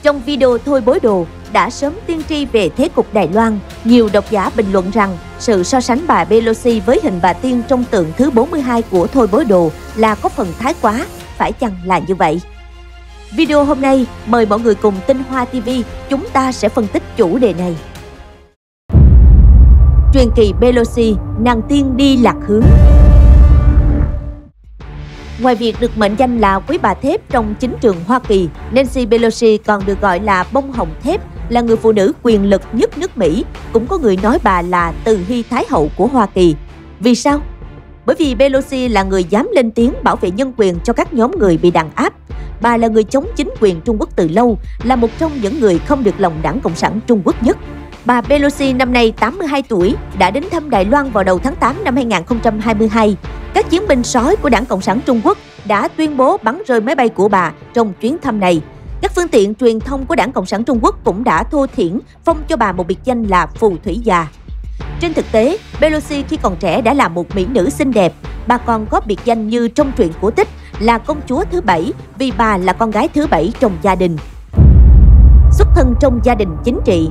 Trong video Thôi Bối Đồ đã sớm tiên tri về thế cục Đài Loan, nhiều độc giả bình luận rằng sự so sánh bà Pelosi với hình bà tiên trong tượng thứ 42 của Thôi Bối Đồ là có phần thái quá, phải chăng là như vậy? Video hôm nay, mời mọi người cùng Tinh Hoa TV, chúng ta sẽ phân tích chủ đề này. Truyền kỳ Pelosi, nàng tiên đi lạc hướng. Ngoài việc được mệnh danh là quý bà thép trong chính trường Hoa Kỳ, Nancy Pelosi còn được gọi là bông hồng thép, là người phụ nữ quyền lực nhất nước Mỹ. Cũng có người nói bà là Từ Hy Thái hậu của Hoa Kỳ. Vì sao? Bởi vì Pelosi là người dám lên tiếng bảo vệ nhân quyền cho các nhóm người bị đàn áp. Bà là người chống chính quyền Trung Quốc từ lâu, là một trong những người không được lòng Đảng Cộng sản Trung Quốc nhất. Bà Pelosi năm nay 82 tuổi, đã đến thăm Đài Loan vào đầu tháng 8 năm 2022. Các chiến binh sói của Đảng Cộng sản Trung Quốc đã tuyên bố bắn rơi máy bay của bà trong chuyến thăm này. Các phương tiện truyền thông của Đảng Cộng sản Trung Quốc cũng đã thô thiển phong cho bà một biệt danh là phù thủy già. Trên thực tế, Pelosi khi còn trẻ đã là một mỹ nữ xinh đẹp. Bà còn có biệt danh như trong truyện cổ tích là công chúa thứ 7 vì bà là con gái thứ 7 trong gia đình. Xuất thân trong gia đình chính trị.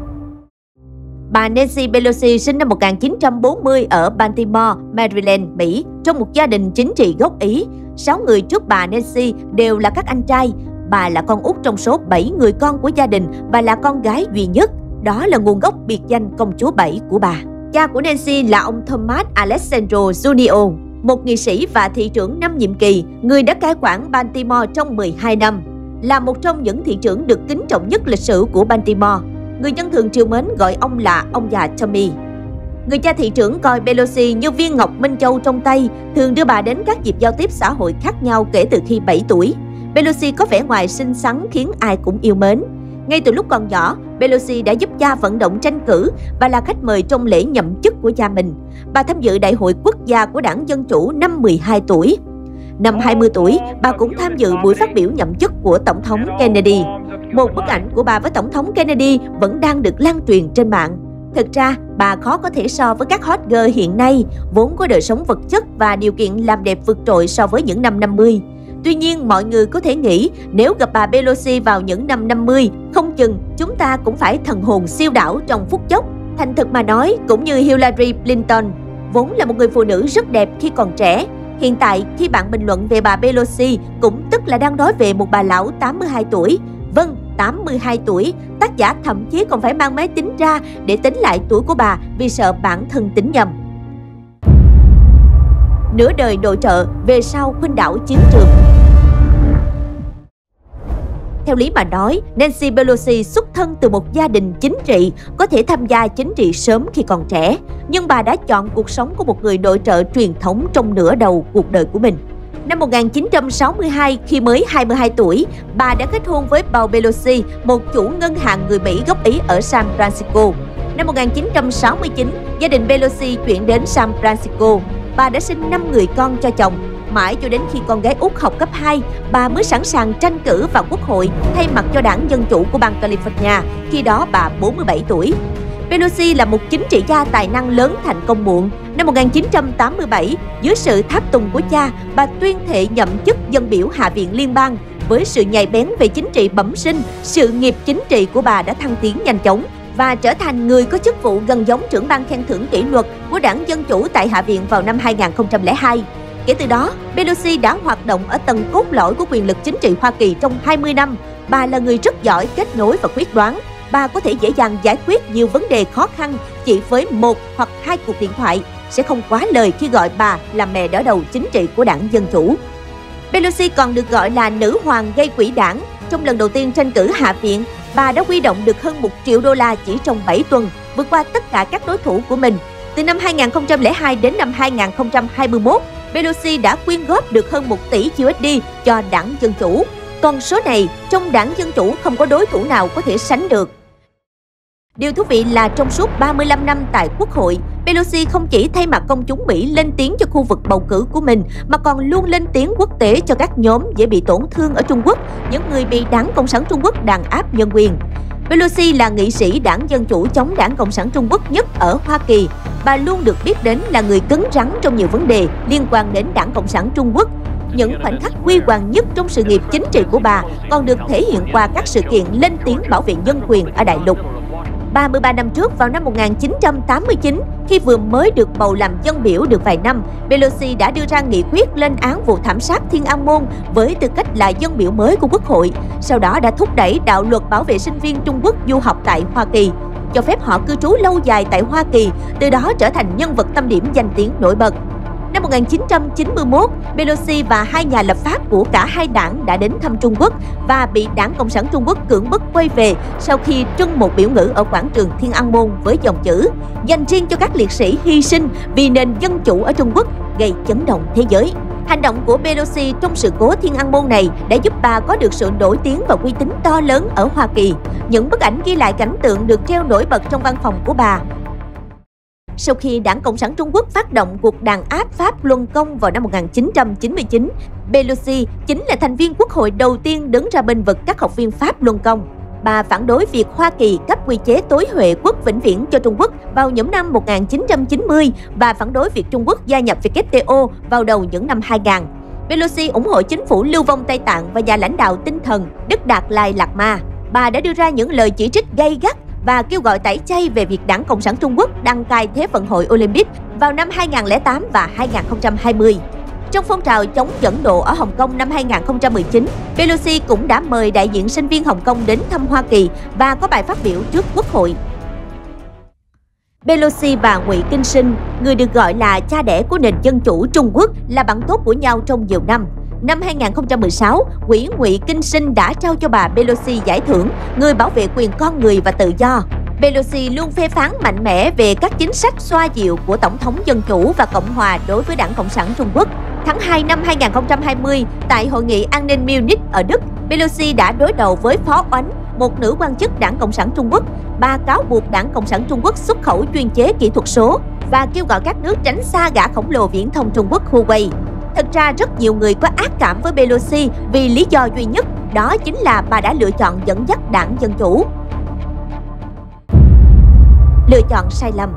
Bà Nancy Pelosi sinh năm 1940 ở Baltimore, Maryland, Mỹ, trong một gia đình chính trị gốc Ý. 6 người trước bà Nancy đều là các anh trai. Bà là con út trong số 7 người con của gia đình và là con gái duy nhất. Đó là nguồn gốc biệt danh công chúa 7 của bà. Cha của Nancy là ông Thomas Alexander Jr., một nghị sĩ và thị trưởng 5 nhiệm kỳ, người đã cai quản Baltimore trong 12 năm. Là một trong những thị trưởng được kính trọng nhất lịch sử của Baltimore. Người dân thường trìu mến gọi ông là ông già Tommy. Người cha thị trưởng coi Pelosi như viên ngọc Minh Châu trong tay, thường đưa bà đến các dịp giao tiếp xã hội khác nhau kể từ khi 7 tuổi. Pelosi có vẻ ngoài xinh xắn khiến ai cũng yêu mến. Ngay từ lúc còn nhỏ, Pelosi đã giúp cha vận động tranh cử và là khách mời trong lễ nhậm chức của cha mình. Bà tham dự Đại hội Quốc gia của Đảng Dân Chủ năm 12 tuổi. Năm 20 tuổi, bà cũng tham dự buổi phát biểu nhậm chức của Tổng thống Kennedy. Một bức ảnh của bà với Tổng thống Kennedy vẫn đang được lan truyền trên mạng. Thực ra, bà khó có thể so với các hot girl hiện nay, vốn có đời sống vật chất và điều kiện làm đẹp vượt trội so với những năm 50. Tuy nhiên, mọi người có thể nghĩ nếu gặp bà Pelosi vào những năm 50, không chừng chúng ta cũng phải thần hồn siêu đảo trong phút chốc. Thành thực mà nói, cũng như Hillary Clinton, vốn là một người phụ nữ rất đẹp khi còn trẻ. Hiện tại, khi bạn bình luận về bà Pelosi, cũng tức là đang nói về một bà lão 82 tuổi. Vâng, 82 tuổi, tác giả thậm chí còn phải mang máy tính ra để tính lại tuổi của bà vì sợ bản thân tính nhầm. Nửa đời nội trợ, về sau khuynh đảo chiến trường. Theo lý mà nói, Nancy Pelosi xuất thân từ một gia đình chính trị, có thể tham gia chính trị sớm khi còn trẻ. Nhưng bà đã chọn cuộc sống của một người nội trợ truyền thống trong nửa đầu cuộc đời của mình. Năm 1962, khi mới 22 tuổi, bà đã kết hôn với Paul Pelosi, một chủ ngân hàng người Mỹ gốc Ý ở San Francisco. Năm 1969, gia đình Pelosi chuyển đến San Francisco. Bà đã sinh 5 người con cho chồng. Mãi cho đến khi con gái út học cấp 2, bà mới sẵn sàng tranh cử vào Quốc hội thay mặt cho Đảng Dân Chủ của bang California, khi đó bà 47 tuổi. Pelosi là một chính trị gia tài năng lớn thành công muộn. Năm 1987, dưới sự tháp tùng của cha, bà tuyên thệ nhậm chức dân biểu Hạ viện Liên bang. Với sự nhạy bén về chính trị bẩm sinh, sự nghiệp chính trị của bà đã thăng tiến nhanh chóng và trở thành người có chức vụ gần giống trưởng ban khen thưởng kỷ luật của Đảng Dân Chủ tại Hạ viện vào năm 2002. Kể từ đó, Pelosi đã hoạt động ở tầng cốt lõi của quyền lực chính trị Hoa Kỳ trong 20 năm. Bà là người rất giỏi kết nối và quyết đoán. Bà có thể dễ dàng giải quyết nhiều vấn đề khó khăn chỉ với 1 hoặc 2 cuộc điện thoại, sẽ không quá lời khi gọi bà là mẹ đỡ đầu chính trị của Đảng Dân Chủ. Pelosi còn được gọi là nữ hoàng gây quỹ đảng. Trong lần đầu tiên tranh cử Hạ viện, bà đã huy động được hơn 1 triệu đô la chỉ trong 7 tuần, vượt qua tất cả các đối thủ của mình. Từ năm 2002 đến năm 2021, Pelosi đã quyên góp được hơn 1 tỷ USD cho Đảng Dân Chủ. Con số này, trong Đảng Dân Chủ không có đối thủ nào có thể sánh được. Điều thú vị là trong suốt 35 năm tại Quốc hội, Pelosi không chỉ thay mặt công chúng Mỹ lên tiếng cho khu vực bầu cử của mình, mà còn luôn lên tiếng quốc tế cho các nhóm dễ bị tổn thương ở Trung Quốc, những người bị Đảng Cộng sản Trung Quốc đàn áp nhân quyền. Pelosi là nghị sĩ Đảng Dân Chủ chống Đảng Cộng sản Trung Quốc nhất ở Hoa Kỳ. Bà luôn được biết đến là người cứng rắn trong nhiều vấn đề liên quan đến Đảng Cộng sản Trung Quốc. những khoảnh khắc huy hoàng nhất trong sự nghiệp chính trị của bà còn được thể hiện qua các sự kiện lên tiếng bảo vệ nhân quyền ở đại lục. 33 năm trước, vào năm 1989, khi vừa mới được bầu làm dân biểu được vài năm, Pelosi đã đưa ra nghị quyết lên án vụ thảm sát Thiên An Môn với tư cách là dân biểu mới của Quốc hội. Sau đó đã thúc đẩy đạo luật bảo vệ sinh viên Trung Quốc du học tại Hoa Kỳ, cho phép họ cư trú lâu dài tại Hoa Kỳ, từ đó trở thành nhân vật tâm điểm danh tiếng nổi bật. Năm 1991, Pelosi và hai nhà lập pháp của cả hai đảng đã đến thăm Trung Quốc và bị Đảng Cộng sản Trung Quốc cưỡng bức quay về sau khi trưng một biểu ngữ ở quảng trường Thiên An Môn với dòng chữ dành riêng cho các liệt sĩ hy sinh vì nền dân chủ ở Trung Quốc, gây chấn động thế giới. Hành động của Pelosi trong sự cố Thiên An Môn này đã giúp bà có được sự nổi tiếng và uy tín to lớn ở Hoa Kỳ. Những bức ảnh ghi lại cảnh tượng được treo nổi bật trong văn phòng của bà. Sau khi Đảng Cộng sản Trung Quốc phát động cuộc đàn áp Pháp Luân Công vào năm 1999, Pelosi chính là thành viên quốc hội đầu tiên đứng ra bênh vực các học viên Pháp Luân Công. Bà phản đối việc Hoa Kỳ cấp quy chế tối huệ quốc vĩnh viễn cho Trung Quốc vào những năm 1990 và phản đối việc Trung Quốc gia nhập WTO vào đầu những năm 2000. Pelosi ủng hộ chính phủ lưu vong Tây Tạng và nhà lãnh đạo tinh thần Đức Đạt Lai Lạt Ma. Bà đã đưa ra những lời chỉ trích gay gắt và kêu gọi tẩy chay về việc Đảng Cộng sản Trung Quốc đăng cai Thế vận hội Olympic vào năm 2008 và 2020. Trong phong trào chống dẫn độ ở Hồng Kông năm 2019, Pelosi cũng đã mời đại diện sinh viên Hồng Kông đến thăm Hoa Kỳ và có bài phát biểu trước Quốc hội. Pelosi và Ngụy Kinh Sinh, người được gọi là cha đẻ của nền dân chủ Trung Quốc, là bạn tốt của nhau trong nhiều năm. Năm 2016, quỹ Ngụy Kinh Sinh đã trao cho bà Pelosi giải thưởng Người bảo vệ quyền con người và tự do. Pelosi luôn phê phán mạnh mẽ về các chính sách xoa dịu của Tổng thống Dân chủ và Cộng hòa đối với Đảng Cộng sản Trung Quốc. Tháng 2 năm 2020, tại Hội nghị An ninh Munich ở Đức, Pelosi đã đối đầu với Phó Oánh, một nữ quan chức Đảng Cộng sản Trung Quốc. Bà cáo buộc Đảng Cộng sản Trung Quốc xuất khẩu chuyên chế kỹ thuật số và kêu gọi các nước tránh xa gã khổng lồ viễn thông Trung Quốc Huawei. Thực ra rất nhiều người có ác cảm với Pelosi vì lý do duy nhất, đó chính là bà đã lựa chọn dẫn dắt Đảng Dân chủ. Lựa chọn sai lầm.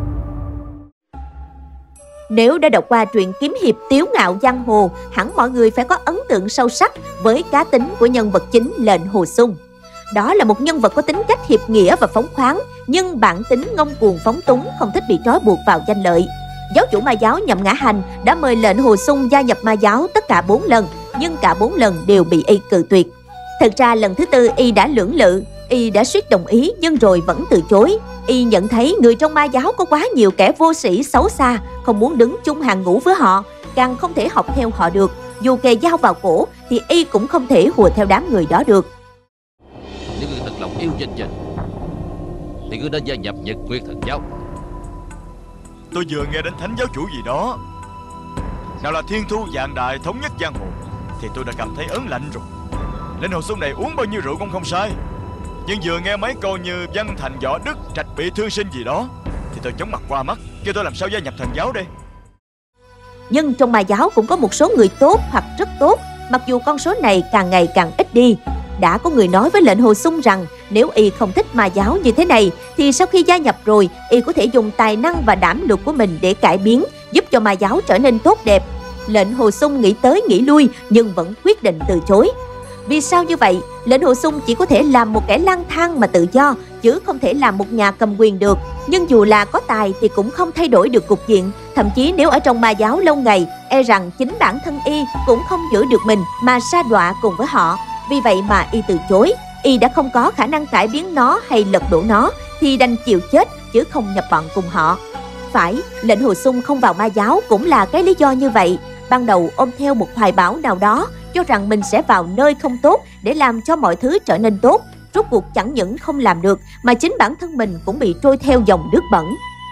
Nếu đã đọc qua truyện kiếm hiệp Tiếu Ngạo Giang Hồ, hẳn mọi người phải có ấn tượng sâu sắc với cá tính của nhân vật chính Lệnh Hồ Sung. Đó là một nhân vật có tính cách hiệp nghĩa và phóng khoáng, nhưng bản tính ngông cuồng phóng túng, không thích bị trói buộc vào danh lợi. Giáo chủ ma giáo Nhậm Ngã Hành đã mời Lệnh Hồ Sung gia nhập ma giáo tất cả 4 lần, nhưng cả 4 lần đều bị y cự tuyệt. Thực ra lần thứ tư y đã lưỡng lự, y đã suýt đồng ý nhưng rồi vẫn từ chối. Y nhận thấy người trong ma giáo có quá nhiều kẻ vô sĩ xấu xa, không muốn đứng chung hàng ngũ với họ, càng không thể học theo họ được. Dù kề dao vào cổ thì y cũng không thể hùa theo đám người đó được. Nếu ngươi thật lòng yêu danh dự thì ngươi nên gia nhập Nhật Nguyệt Thần giáo. Tôi vừa nghe đến thánh giáo chủ gì đó, nào là Thiên Thu Vạn Đại thống nhất giang hồ, thì tôi đã cảm thấy ớn lạnh rồi. Lệnh Hồ Sung này uống bao nhiêu rượu cũng không sai, nhưng vừa nghe mấy câu như Văn Thành Võ Đức Trạch bị thương sinh gì đó thì tôi chóng mặt qua mắt, kêu tôi làm sao gia nhập thần giáo đây. Nhưng trong ma giáo cũng có một số người tốt hoặc rất tốt, mặc dù con số này càng ngày càng ít đi. Đã có người nói với Lệnh Hồ Sung rằng nếu y không thích ma giáo như thế này thì sau khi gia nhập rồi, y có thể dùng tài năng và đảm lược của mình để cải biến, giúp cho ma giáo trở nên tốt đẹp. Lệnh Hồ Sung nghĩ tới nghĩ lui nhưng vẫn quyết định từ chối. Vì sao như vậy? Lệnh Hồ Sung chỉ có thể làm một kẻ lang thang mà tự do, chứ không thể làm một nhà cầm quyền được. Nhưng dù là có tài thì cũng không thay đổi được cục diện. Thậm chí nếu ở trong ma giáo lâu ngày, e rằng chính bản thân y cũng không giữ được mình mà sa đọa cùng với họ. Vì vậy mà y từ chối. Y đã không có khả năng cải biến nó hay lật đổ nó thì đành chịu chết chứ không nhập bọn cùng họ. Phải, Lệnh Hồ Sung không vào ma giáo cũng là cái lý do như vậy. Ban đầu ôm theo một hoài bão nào đó, cho rằng mình sẽ vào nơi không tốt để làm cho mọi thứ trở nên tốt. Rốt cuộc chẳng những không làm được mà chính bản thân mình cũng bị trôi theo dòng nước bẩn.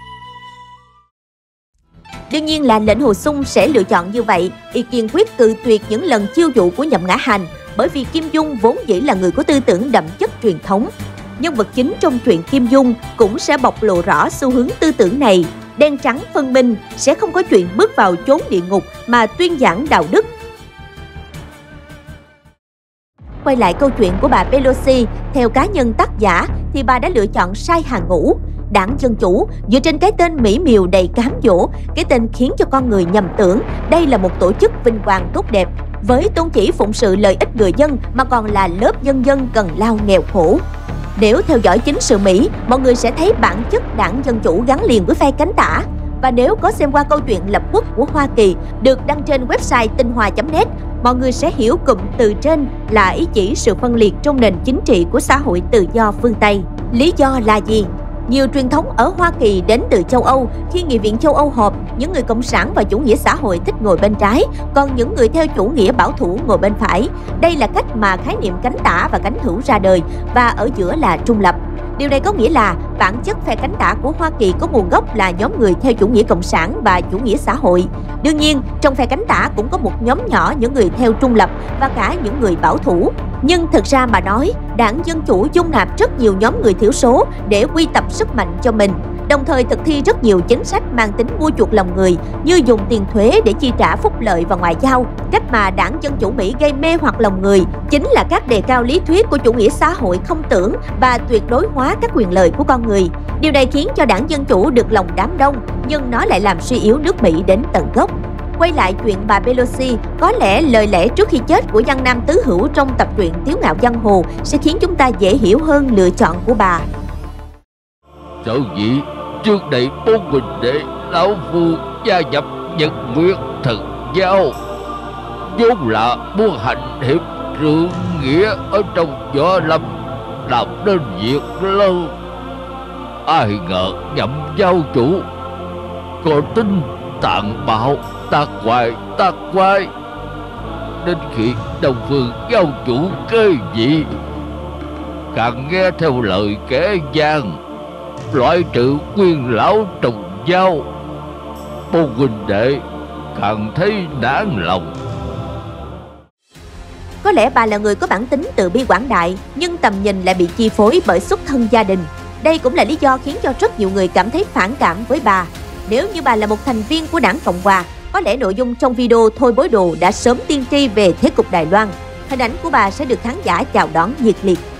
Đương nhiên là Lệnh Hồ Sung sẽ lựa chọn như vậy. Y kiên quyết cự tuyệt những lần chiêu dụ của Nhậm Ngã Hành, bởi vì Kim Dung vốn dĩ là người có tư tưởng đậm chất truyền thống. Nhân vật chính trong truyện Kim Dung cũng sẽ bộc lộ rõ xu hướng tư tưởng này. Đen trắng phân minh, sẽ không có chuyện bước vào chốn địa ngục mà tuyên giảng đạo đức. Quay lại câu chuyện của bà Pelosi, theo cá nhân tác giả thì bà đã lựa chọn sai hàng ngũ. Đảng Dân Chủ dựa trên cái tên mỹ miều đầy cám dỗ, cái tên khiến cho con người nhầm tưởng đây là một tổ chức vinh quang tốt đẹp, với tôn chỉ phụng sự lợi ích người dân mà còn là lớp nhân dân cần lao nghèo khổ. Nếu theo dõi chính sự Mỹ, mọi người sẽ thấy bản chất Đảng Dân Chủ gắn liền với phe cánh tả. Và nếu có xem qua câu chuyện lập quốc của Hoa Kỳ được đăng trên website tinhua.net, mọi người sẽ hiểu cụm từ trên là ý chỉ sự phân liệt trong nền chính trị của xã hội tự do phương Tây. Lý do là gì? Nhiều truyền thống ở Hoa Kỳ đến từ châu Âu. Khi Nghị viện châu Âu họp, những người cộng sản và chủ nghĩa xã hội thích ngồi bên trái, còn những người theo chủ nghĩa bảo thủ ngồi bên phải. Đây là cách mà khái niệm cánh tả và cánh hữu ra đời, và ở giữa là trung lập. Điều này có nghĩa là bản chất phe cánh tả của Hoa Kỳ có nguồn gốc là nhóm người theo chủ nghĩa cộng sản và chủ nghĩa xã hội. Đương nhiên, trong phe cánh tả cũng có một nhóm nhỏ những người theo trung lập và cả những người bảo thủ. Nhưng thực ra mà nói, Đảng Dân Chủ dung nạp rất nhiều nhóm người thiểu số để quy tập sức mạnh cho mình, đồng thời thực thi rất nhiều chính sách mang tính mua chuộc lòng người, như dùng tiền thuế để chi trả phúc lợi và ngoại giao. Cách mà Đảng Dân Chủ Mỹ gây mê hoặc lòng người chính là các đề cao lý thuyết của chủ nghĩa xã hội không tưởng và tuyệt đối hóa các quyền lợi của con người. Điều này khiến cho Đảng Dân Chủ được lòng đám đông, nhưng nó lại làm suy yếu nước Mỹ đến tận gốc. Quay lại chuyện bà Pelosi, có lẽ lời lẽ trước khi chết của văn nam tứ hữu trong tập truyện Tiếu Ngạo Giang Hồ sẽ khiến chúng ta dễ hiểu hơn lựa chọn của bà. Sở dĩ trước đây 4 huynh đệ lão phu gia nhập Nhật Nguyệt Thần Giáo vốn là muốn hành hiệp trượng nghĩa ở trong võ lâm, làm nên việc lớn. Ai ngờ nhậm giáo chủ còn tin tàn bạo, tác quái, đến khi Đông Phương giáo chủ kế vị càng nghe theo lời kẻ gian, loại trừ nguyên lão trùng giao. 4 huynh đệ càng thấy nản lòng. Có lẽ bà là người có bản tính từ bi quảng đại, nhưng tầm nhìn lại bị chi phối bởi xuất thân gia đình. Đây cũng là lý do khiến cho rất nhiều người cảm thấy phản cảm với bà. Nếu như bà là một thành viên của Đảng Cộng Hòa, có lẽ nội dung trong video Thôi Bối Đồ đã sớm tiên tri về thế cục Đài Loan. Hình ảnh của bà sẽ được khán giả chào đón nhiệt liệt.